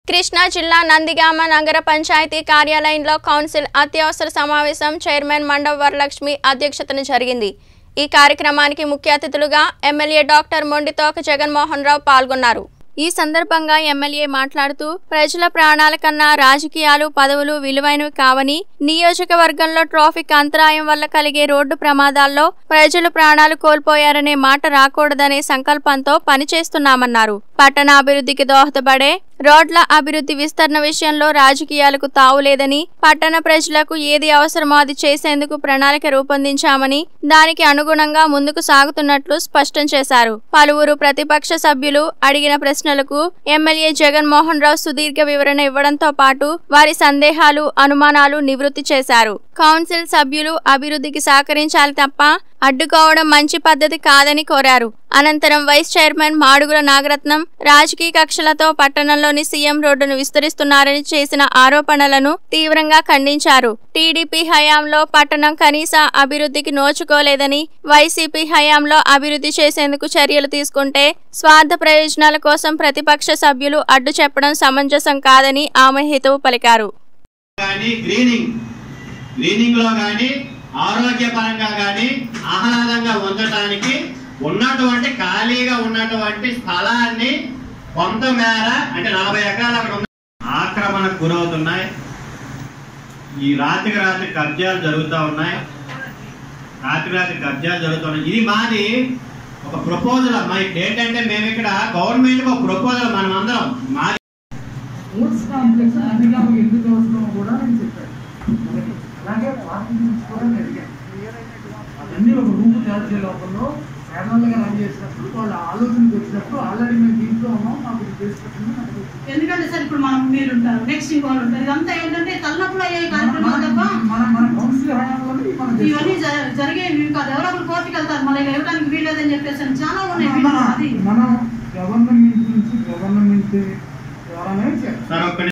కృష్ణా జిల్లా నందిగామ నగర పంచాయతీ కార్యాలయంలో కౌన్సిల్ అత్యవసర సమావేశం చైర్మన్ మండవ వరలక్ష్మి అధ్యక్షతన జరిగింది। ఈ కార్యక్రమానికి ముఖ్య అతిథులుగా ఎమ్మెల్యే డాక్టర్ మొండితోక జగన్మోహన్ రావు పాల్గొన్నారు। ఈ సందర్భంగా ఎమ్మెల్యే మాట్లాడుతూ ప్రజల ప్రాణాల కన్నా రాజకీయాలు పదవులు విలువైనవి కావని, నియోజకవర్గంలో ట్రాఫిక్ అంతరాయం వల్ల కలిగే రోడ్డు ప్రమాదాల్లో ప్రజలు ప్రాణాలు కోల్పోయారనే మాట రాకూడదనే సంకల్పంతో పనిచేస్తున్నామన్నారు। పట్టణ అభివృద్ధికి దోహదపడే రోడ్ల అభివృద్ధి విస్తరణ విషయంలో రాజకీయాలకు తావులేదని, పట్టణ ప్రజలకు ఏది అవసరమో అది చేసేందుకు ప్రణాళిక రూపొందించామని, దానికి అనుగుణంగా ముందుకు సాగుతున్నట్లు స్పష్టం చేశారు। పలువురు ప్రతిపక్ష సభ్యులు అడిగిన ప్రశ్నలకు ఎమ్మెల్యే జగన్మోహన్ రావు సుదీర్ఘ వివరణ ఇవ్వడంతో పాటు వారి సందేహాలు, అనుమానాలు నివృత్తి చేశారు। కౌన్సిల్ సభ్యులు అభివృద్ధికి సహకరించాలి తప్ప అడ్డుకోవడం మంచి పద్ధతి కాదని కోరారు। అనంతరం వైస్ చైర్మన్ మాడుగుల నాగరత్నం రాజకీయ కక్షలతో పట్టణంలోని సీఎం రోడ్డును విస్తరిస్తున్నారని చేసిన ఆరోపణలను తీవ్రంగా ఖండించారు। టీడీపీ హయాంలో పట్టణం కనీస అభివృద్ధికి నోచుకోలేదని, వైసీపీ హయాంలో అభివృద్ధి చేసేందుకు చర్యలు తీసుకుంటే స్వార్థ ప్రయోజనాల కోసం ప్రతిపక్ష సభ్యులు అడ్డు చెప్పడం సమంజసం కాదని ఆమె హితవు పలికారు। ఆరోగ్యపరంగా గాని ఆహ్లాదంగా ఉండటానికి ఉన్నటువంటి ఖాళీగా ఉన్నటువంటి స్థలాన్ని కొంతమేర అంటే 40 ఎకరాలు అక్కడ ఆక్రమణకు గురవుతున్నాయి। ఈ రాత్రి కబ్జాలు జరుగుతూ ఉన్నాయి। ఇది మాది ఒక ప్రపోజల్ అమ్మా। ఇక్కడ ఏంటంటే మేము ఇక్కడ గవర్నమెంట్ ఒక ప్రపోజల్ మనం అందరం మాది అలాగే పార్కింగ్ కూడా అడిగాను। అవన్నీ ఒక రూమ్ తయారు చేసే లోపల సాధారణంగా రన్ చేసినప్పుడు వాళ్ళ ఆలోచనకు వచ్చినప్పుడు ఆల్రెడీ మేము దీంట్లో ఉన్నాం, మాకు చేసుకుంటున్నాం। ఎందుకంటే సార్ ఇప్పుడు మనం మీరు ఉంటారు, నెక్స్ట్ ఇంకోళ్ళు ఉంటారు, ఇదంతా ఏంటంటే తలనొప్పులు అయ్యే కార్యక్రమాలు తప్ప మన కౌన్సిల్ హయాంలో ఇవన్నీ జరిగేవి కాదు। ఎవరో కోర్టుకి వెళ్తారు, మళ్ళీ ఇవ్వడానికి వీలేదని చెప్పేసి చాలా ఉన్నాయి। మనం గవర్నమెంట్ నుంచి గవర్నమెంట్ ద్వారానే